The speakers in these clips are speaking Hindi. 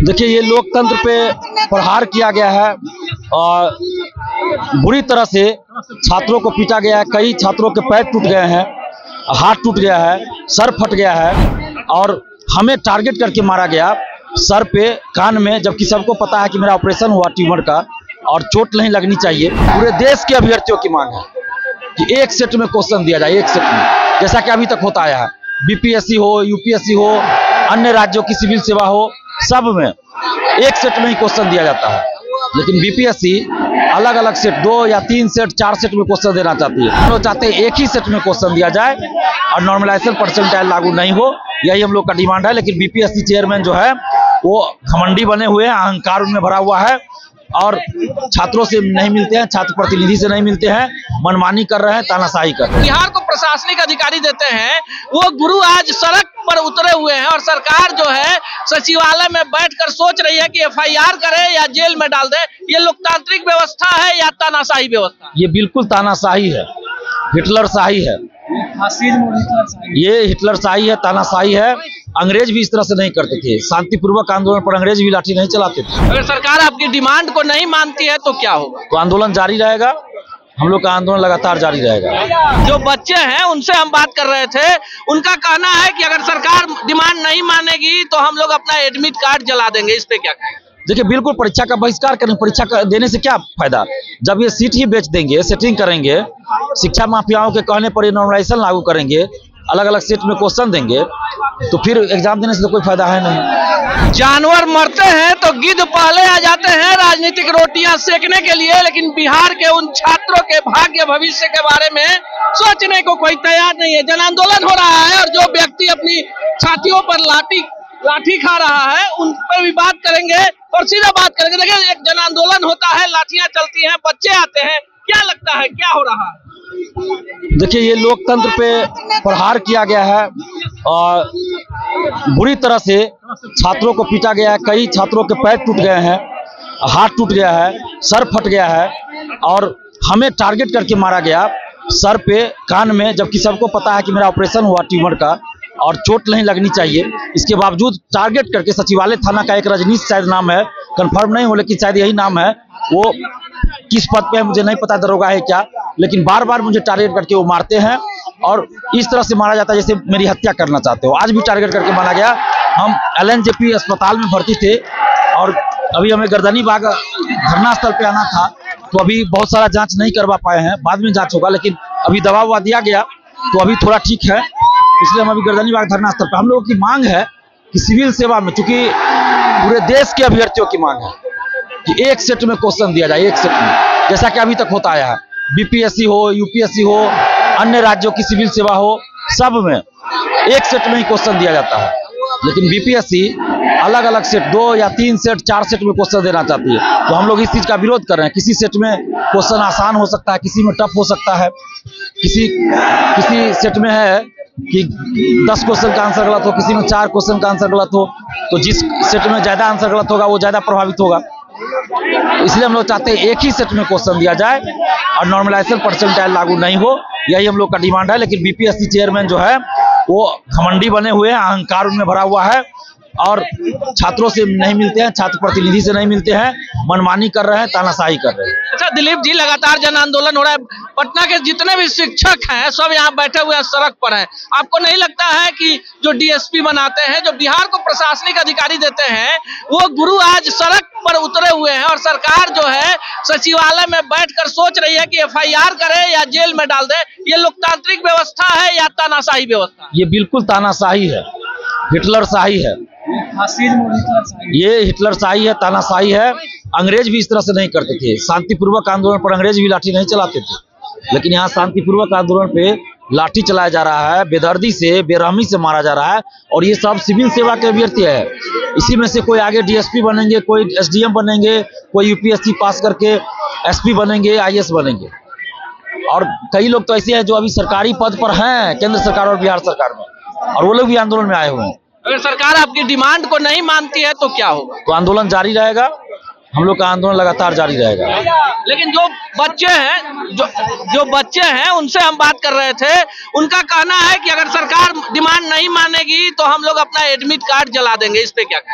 देखिए, ये लोकतंत्र पे प्रहार किया गया है और बुरी तरह से छात्रों को पीटा गया है। कई छात्रों के पैर टूट गए हैं, हाथ टूट गया है, सर फट गया है और हमें टारगेट करके मारा गया सर पे, कान में, जबकि सबको पता है कि मेरा ऑपरेशन हुआ ट्यूमर का और चोट नहीं लगनी चाहिए। पूरे देश के अभ्यर्थियों की मांग है कि एक सेट में क्वेश्चन दिया जाए, एक सेट में, जैसा कि अभी तक होता आया है। बीपीएससी हो, यूपीएससी हो, अन्य राज्यों की सिविल सेवा हो, सब में एक सेट में ही क्वेश्चन दिया जाता है। लेकिन बीपीएससी अलग अलग सेट, 2 या 3 सेट, 4 सेट में क्वेश्चन देना चाहती है। हम लोग चाहते हैं एक ही सेट में क्वेश्चन दिया जाए और नॉर्मलाइजेशन परसेंटाइल लागू नहीं हो, यही हम लोग का डिमांड है। लेकिन बीपीएससी चेयरमैन जो है वो घमंडी बने हुए हैं, अहंकार उनमें भरा हुआ है और छात्रों से नहीं मिलते हैं, छात्र प्रतिनिधि से नहीं मिलते हैं, मनमानी कर रहे हैं, तानाशाही कर रहे हैं। बिहार को प्रशासनिक अधिकारी देते हैं, वो गुरु आज सड़क पर उतरे हुए हैं और सरकार जो है सचिवालय में बैठकर सोच रही है कि एफआईआर करे या जेल में डाल दे। ये लोकतांत्रिक व्यवस्था है या तानाशाही व्यवस्था? ये बिल्कुल तानाशाही है, हिटलरशाही है। ये हिटलरशाही है, तानाशाही है। अंग्रेज भी इस तरह से नहीं करते थे। शांतिपूर्वक आंदोलन पर अंग्रेज भी लाठी नहीं चलाते थे। अगर सरकार आपकी डिमांड को नहीं मानती है तो क्या होगा? तो आंदोलन जारी रहेगा, हम लोग का आंदोलन लगातार जारी रहेगा। जो बच्चे हैं उनसे हम बात कर रहे थे, उनका कहना है कि अगर सरकार डिमांड नहीं मानेगी तो हम लोग अपना एडमिट कार्ड जला देंगे। इस पे क्या कहें? देखिए, बिल्कुल परीक्षा का बहिष्कार करें। परीक्षा देने से क्या फायदा, जब ये सीट ही बेच देंगे, सेटिंग करेंगे, शिक्षा माफियाओं के कहने पर ये नॉर्मलाइजेशन लागू करेंगे, अलग अलग सीट में क्वेश्चन देंगे, तो फिर एग्जाम देने से तो कोई फायदा है नहीं। जानवर मरते हैं तो गिद्ध पहले आ जाते हैं राजनीतिक रोटियां सेकने के लिए, लेकिन बिहार के उन छात्रों के भाग्य भविष्य के बारे में सोचने को कोई तैयार नहीं है। जन आंदोलन हो रहा है और जो व्यक्ति अपनी छातियों पर लाठी खा रहा है उन पर भी बात करेंगे और सीधा बात करेंगे। देखिए, एक जन आंदोलन होता है, लाठियां चलती हैं, बच्चे आते हैं, क्या लगता है क्या हो रहा है? देखिए, ये लोकतंत्र पे प्रहार किया गया है और बुरी तरह से छात्रों को पीटा गया है। कई छात्रों के पैर टूट गए हैं, हाथ टूट गया है, सर फट गया है और हमें टारगेट करके मारा गया सर पे, कान में, जबकि सबको पता है कि मेरा ऑपरेशन हुआ ट्यूमर का और चोट नहीं लगनी चाहिए। इसके बावजूद टारगेट करके सचिवालय थाना का एक रजनीश शायद नाम है, कंफर्म नहीं हो लेकिन शायद यही नाम है, वो किस पद पे है मुझे नहीं पता, दरोगा है क्या, लेकिन बार बार मुझे टारगेट करके वो मारते हैं और इस तरह से मारा जाता है जैसे मेरी हत्या करना चाहते हो। आज भी टारगेट करके मारा गया। हम LNJP अस्पताल में भर्ती थे और अभी हमें गर्दनी बाग धरना स्थल पे आना था, तो अभी बहुत सारा जांच नहीं करवा पाए हैं, बाद में जांच होगा, लेकिन अभी दवा ववा दिया गया तो अभी थोड़ा ठीक है, इसलिए हम अभी गर्दनी बाग धरना स्थल पे। हम लोगों की मांग है कि सिविल सेवा में, चूंकि पूरे देश के अभ्यर्थियों की मांग है कि एक सेट में क्वेश्चन दिया जाए, एक सेट में, जैसा कि अभी तक होता आया है। बीपीएससी हो, यूपीएससी हो, अन्य राज्यों की सिविल सेवा हो, सब में एक सेट में ही क्वेश्चन दिया जाता है। लेकिन बीपीएससी अलग अलग सेट, 2 या 3 सेट, 4 सेट में क्वेश्चन देना चाहती है। तो हम लोग इस चीज का विरोध कर रहे हैं। किसी सेट में क्वेश्चन आसान हो सकता है, किसी में टफ हो सकता है, किसी सेट में है कि 10 क्वेश्चन का आंसर गलत हो, किसी में 4 क्वेश्चन का आंसर गलत हो, तो जिस सेट में ज्यादा आंसर गलत होगा वो ज्यादा प्रभावित होगा। इसलिए हम लोग चाहते हैं एक ही सेट में क्वेश्चन दिया जाए और नॉर्मलाइजेशन परसेंटाइल लागू नहीं हो, यही हम लोग का डिमांड है। लेकिन बीपीएससी चेयरमैन जो है वो घमंडी बने हुए हैं, अहंकार उनमें भरा हुआ है और छात्रों से नहीं मिलते हैं, छात्र प्रतिनिधि से नहीं मिलते हैं, मनमानी कर रहे हैं, तानाशाही कर रहे हैं। अच्छा दिलीप जी, लगातार जन आंदोलन हो रहा है, पटना के जितने भी शिक्षक हैं सब यहाँ बैठे हुए हैं, सड़क पर हैं। आपको नहीं लगता है कि जो डीएसपी बनाते हैं, जो बिहार को प्रशासनिक अधिकारी देते हैं, वो गुरु आज सड़क पर उतरे हुए हैं और सरकार जो है सचिवालय में बैठकर सोच रही है कि एफआईआर करे या जेल में डाल दे। ये लोकतांत्रिक व्यवस्था है या तानाशाही व्यवस्था? ये बिल्कुल तानाशाही है, हिटलरशाही है। ये हिटलरशाही है, तानाशाही है। अंग्रेज भी इस तरह से नहीं करते थे। शांतिपूर्वक आंदोलन पर अंग्रेज भी लाठी नहीं चलाते थे, लेकिन यहाँ शांतिपूर्वक आंदोलन पे लाठी चलाया जा रहा है, बेदर्दी से, बेरहमी से मारा जा रहा है और ये सब सिविल सेवा के अभ्यर्थी है। इसी में से कोई आगे डीएसपी बनेंगे, कोई एसडीएम बनेंगे, कोई यूपीएससी पास करके एसपी बनेंगे, आईएएस बनेंगे और कई लोग तो ऐसे हैं जो अभी सरकारी पद पर हैं केंद्र सरकार और बिहार सरकार में, और वो लोग भी आंदोलन में आए हुए हैं। अगर सरकार आपकी डिमांड को नहीं मानती है तो क्या होगा? तो आंदोलन जारी रहेगा, हम लोग का आंदोलन लगातार जारी रहेगा। लेकिन जो बच्चे हैं उनसे हम बात कर रहे थे, उनका कहना है कि अगर सरकार डिमांड नहीं मानेगी तो हम लोग अपना एडमिट कार्ड जला देंगे। इस पे क्या कहें?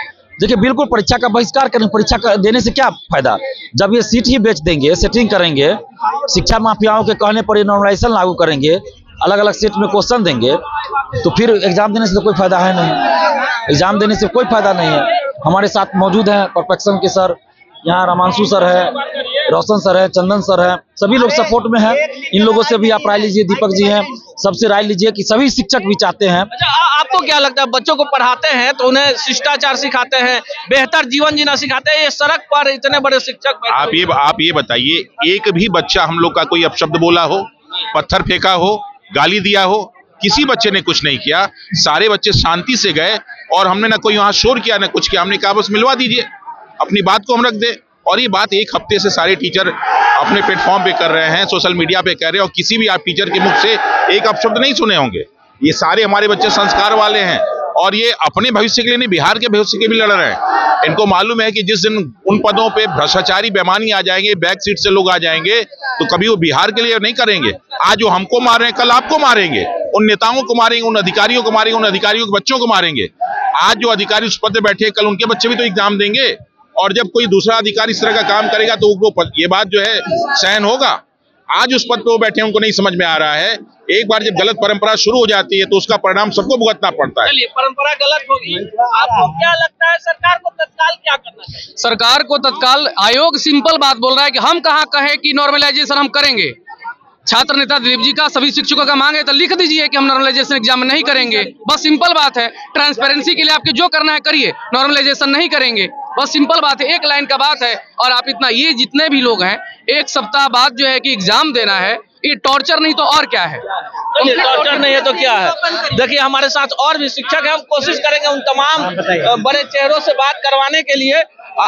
देखिए बिल्कुल परीक्षा का बहिष्कार करें। परीक्षा देने से क्या फायदा, जब ये सीट ही बेच देंगे, सेटिंग करेंगे, शिक्षा माफियाओं के कहने पर ये नॉर्मलाइजेशन लागू करेंगे, अलग अलग सेट में क्वेश्चन देंगे, तो फिर एग्जाम देने से तो कोई फायदा है नहीं। एग्जाम देने से कोई फायदा नहीं है। हमारे साथ मौजूद हैं परफेक्शन के सर, यहाँ रामांशु सर है, रोशन सर है, चंदन सर है, सभी लोग सपोर्ट में हैं। इन लोगों से भी आप राय लीजिए, दीपक जी हैं, सबसे राय लीजिए कि सभी शिक्षक भी चाहते हैं। अच्छा, आपको क्या लगता है, बच्चों को पढ़ाते हैं तो उन्हें शिष्टाचार सिखाते हैं, बेहतर जीवन जीना सिखाते हैं, ये सड़क पर इतने बड़े शिक्षक आप ये बताइए, एक भी बच्चा हम लोग का कोई अपशब्द बोला हो, पत्थर फेंका हो, गाली दिया हो? किसी बच्चे ने कुछ नहीं किया। सारे बच्चे शांति से गए और हमने ना कोई वहां शोर किया ना कुछ किया। हमने कहा बस मिलवा दीजिए, अपनी बात को हम रख दे। और ये बात एक हफ्ते से सारे टीचर अपने प्लेटफॉर्म पे कर रहे हैं, सोशल मीडिया पे कर रहे हैं, और किसी भी आप टीचर के मुख से एक अपशब्द नहीं सुने होंगे। ये सारे हमारे बच्चे संस्कार वाले हैं और ये अपने भविष्य के लिए नहीं, बिहार के भविष्य के भी लड़ रहे हैं। इनको मालूम है कि जिस दिन उन पदों पे भ्रष्टाचारी बेईमानी आ जाएंगे, बैक सीट से लोग आ जाएंगे, तो कभी वो बिहार के लिए नहीं करेंगे। आज वो हमको मार रहे हैं, कल आपको मारेंगे, उन नेताओं को मारेंगे, उन अधिकारियों को मारेंगे, उन अधिकारियों के बच्चों को मारेंगे। आज जो अधिकारी उस पद पे बैठे, कल उनके बच्चे भी तो एग्जाम देंगे। और जब कोई दूसरा अधिकारी इस तरह का काम करेगा तो वो ये बात जो है सहन होगा। आज उस पद पे वो बैठे हैं, उनको नहीं समझ में आ रहा है। एक बार जब गलत परंपरा शुरू हो जाती है तो उसका परिणाम सबको भुगतना पड़ता है। चलिए, परंपरा गलत होगी, आपको क्या लगता है सरकार को तत्काल क्या करना चाहिए? सरकार को तत्काल, आयोग सिंपल बात बोल रहा है कि हम कहाँ कहे कि नॉर्मलाइजेशन हम करेंगे। छात्र नेता दिलीप जी का सभी शिक्षकों का मांग है तो लिख दीजिए कि हम नॉर्मलाइजेशन एग्जाम नहीं करेंगे। बस सिंपल बात है। ट्रांसपेरेंसी के लिए आपके जो करना है करिए, नॉर्मलाइजेशन नहीं करेंगे। बस सिंपल बात है, एक लाइन का बात है। और आप इतना, ये जितने भी लोग हैं, एक सप्ताह बाद जो है कि एग्जाम देना है, ये टॉर्चर नहीं तो और क्या है? टॉर्चर नहीं है तो क्या है? देखिए, हमारे साथ और भी शिक्षक हैं, हम कोशिश करेंगे उन तमाम बड़े चेहरों से बात करवाने के लिए।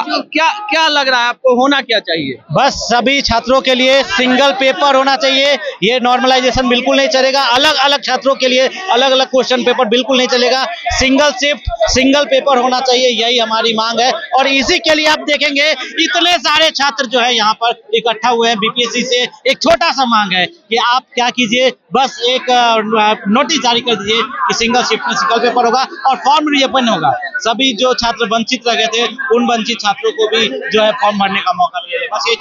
क्या लग रहा है आपको, होना क्या चाहिए? बस सभी छात्रों के लिए सिंगल पेपर होना चाहिए। ये नॉर्मलाइजेशन बिल्कुल नहीं चलेगा। अलग अलग छात्रों के लिए अलग अलग क्वेश्चन पेपर बिल्कुल नहीं चलेगा। सिंगल शिफ्ट, सिंगल पेपर होना चाहिए, यही हमारी मांग है। और इसी के लिए आप देखेंगे इतने सारे छात्र जो है यहाँ पर इकट्ठा हुए हैं। बीपीएससी से एक छोटा सा मांग है कि आप क्या कीजिए, बस एक नोटिस जारी कर दीजिए कि सिंगल शिफ्ट में सिंगल पेपर होगा और फॉर्म रीओपन होगा। सभी जो छात्र वंचित रह गए थे, उन वंचित छात्रों को भी जो है फॉर्म भरने का मौका मिलेगा। बस ये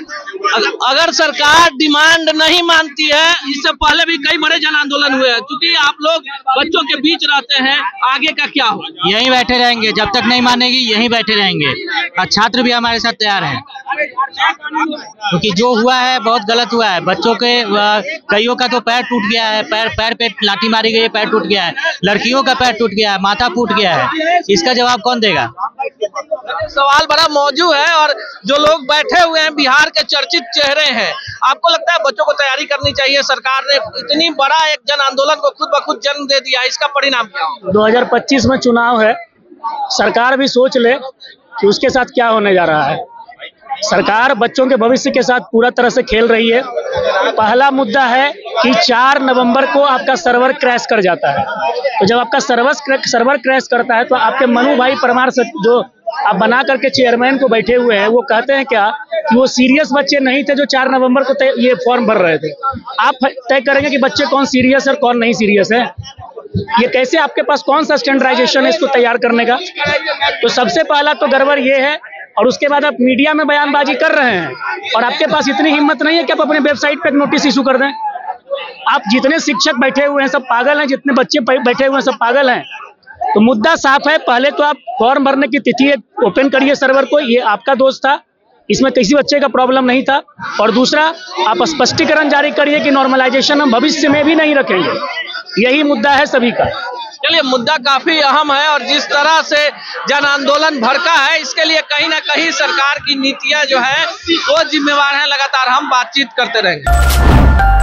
छोटा। अगर सरकार डिमांड नहीं मानती है, इससे पहले भी कई बड़े जन आंदोलन हुए हैं, क्योंकि आप लोग बच्चों के बीच रहते हैं, आगे का क्या हो? यहीं बैठे रहेंगे, जब तक नहीं मानेगी यहीं बैठे रहेंगे। और छात्र भी हमारे साथ तैयार हैं, क्योंकि जो हुआ है बहुत गलत हुआ है। बच्चों के कईयों का तो पैर टूट गया है, पैर पे लाठी मारी गई है, पैर टूट गया है। लड़कियों का पैर टूट गया है, माथा फूट गया है। इसका जवाब कौन देगा? सवाल बड़ा मौजूद है। और जो लोग बैठे हुए हैं, बिहार के चर्चित चेहरे हैं, आपको लगता है बच्चों को तैयारी करनी चाहिए? सरकार ने इतनी बड़ा एक जन आंदोलन को खुद ब खुद जन्म दे दिया, इसका परिणाम क्या होगा? 2025 में चुनाव है, सरकार भी सोच ले कि उसके साथ क्या होने जा रहा है। सरकार बच्चों के भविष्य के साथ पूरा तरह से खेल रही है। पहला मुद्दा है कि 4 नवंबर को आपका सर्वर क्रैश कर जाता है। तो जब आपका सर्वर क्रैश करता है तो आपके मनु भाई परमार से जो आप बना करके चेयरमैन को बैठे हुए हैं, वो कहते हैं क्या कि वो सीरियस बच्चे नहीं थे जो 4 नवंबर को ये फॉर्म भर रहे थे। आप तय करेंगे कि बच्चे कौन सीरियस है और कौन नहीं सीरियस है। ये कैसे, आपके पास कौन सा स्टैंडर्डाइजेशन है इसको तैयार करने का? तो सबसे पहला तो गड़बड़ ये है। और उसके बाद आप मीडिया में बयानबाजी कर रहे हैं और आपके पास इतनी हिम्मत नहीं है कि आप अपने वेबसाइट पे एक नोटिस इशू कर दें। आप जितने शिक्षक बैठे हुए हैं सब पागल हैं, जितने बच्चे बैठे हुए हैं सब पागल हैं। तो मुद्दा साफ है। पहले तो आप फॉर्म भरने की तिथि ओपन करिए सर्वर को, ये आपका दोष था, इसमें किसी बच्चे का प्रॉब्लम नहीं था। और दूसरा, आप स्पष्टीकरण जारी करिए कि नॉर्मलाइजेशन हम भविष्य में भी नहीं रखेंगे। यही मुद्दा है सभी का। चलिए, मुद्दा काफी अहम है और जिस तरह से जन आंदोलन भड़का है, इसके लिए कहीं ना कहीं सरकार की नीतियां जो है वो जिम्मेवार हैं। लगातार हम बातचीत करते रहेंगे।